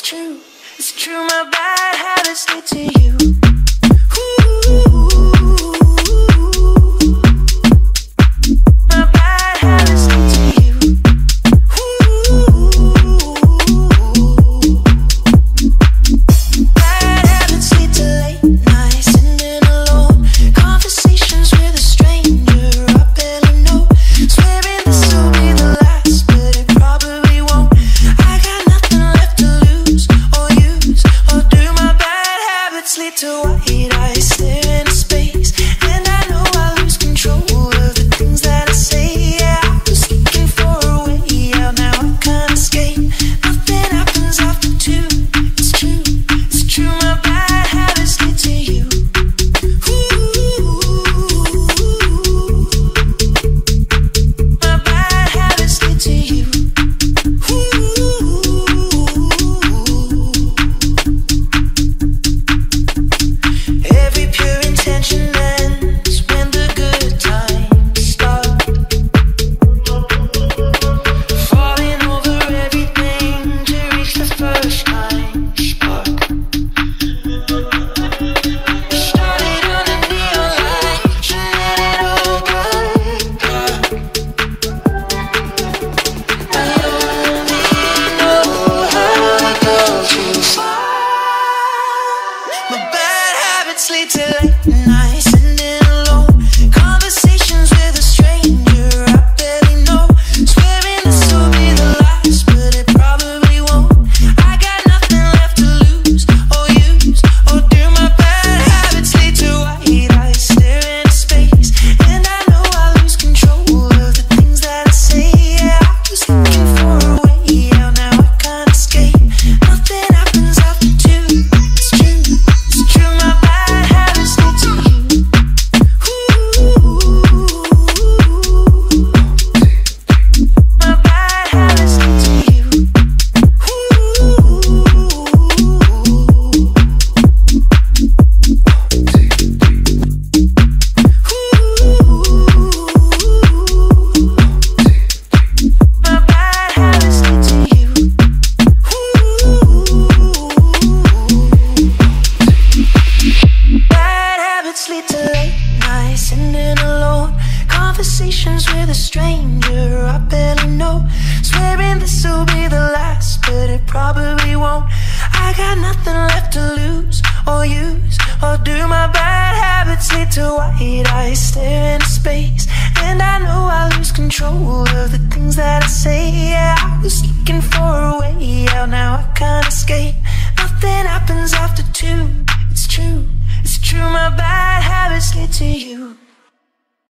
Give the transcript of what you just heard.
it's true, my bad habits lead to you. My bad habits lead to you. Bad habits lead to late nights, sitting alone, conversations with a stranger I barely know, swearing this will be the last, but it probably won't. I got nothing left to lose or use or do. My bad habits lead to white eyes stare into space, and I know I lose control of the things that I say. Yeah, I was looking for a way out, now I can't escape. Nothing happens after two. It's true, my bad habits lead to you. My bad habits lead to you. Every pure intention ends when the good times start. Falling over everything to reach the first time spark. Started on a neon light, and let it all burn dark. I only know how to go too far. My bad habits lead to late nights, sitting alone, conversations with a stranger I barely know, swearing this will be the last, but it probably won't. I got nothing left to lose or use or do. My bad habits lead to white eyes stare into space, and I know I lose control of the things that I say. Yeah, I was looking for a way out, now I can't escape. Nothing happens after two. It's true, my bad habits lead to you. My bad habits lead to you. My bad habits lead to you. Bad habits lead to late nights, sitting alone, conversations with a stranger I barely know, swearing this will be the last, but it probably won't. I got nothing left to lose or use or do. My bad habits lead to white eyes stare into space, and I know I lose control of the things that I say. Yeah, I was looking for a way out, now I can't escape. Nothing happens after two.